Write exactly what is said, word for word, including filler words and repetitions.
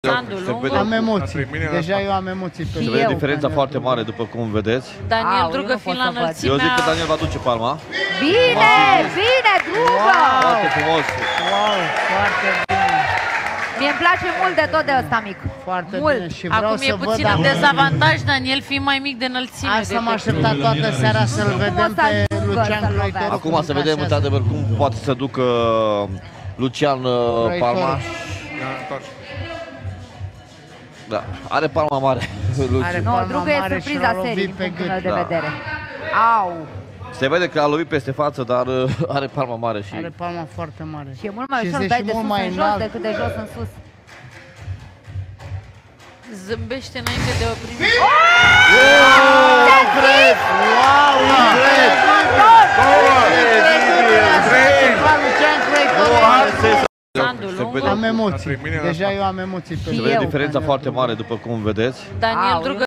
Am emoții. Deja eu am emoții pe Se vede diferența foarte mare, după cum vedeți. Daniel Drugă fiind la înălțimea... Eu zic că Daniel va duce palma. Bine, bine, Drugă! Foarte frumos. Wow, foarte bine. Mie-mi place mult de tot de ăsta mic. Foarte mult. bine. Și vreau Acum să e văd puțin în dezavantaj, Daniel fiind mai mic de înălțime. Asta m-a așteptat toată seara să-l vedem pe Lucian Croitoru. Acum să vedem într-adevăr cum poate să ducă Lucian palma. Da, are palma mare. Nu, Drugă e surpriza serii din punctul meu de vedere. Au! Se vede că a lovit peste față, dar are palma mare și... Are palma foarte mare. Și e mult mai ușor să dai de sus în jos decât de jos în sus. Zâmbește înainte de oprire. Nu cred! Wow, nu cred! Lucian Croitoru! Am emoții. Deja eu am emoții pe Se vede diferența foarte mare, după cum vedeți. Daniel Drugă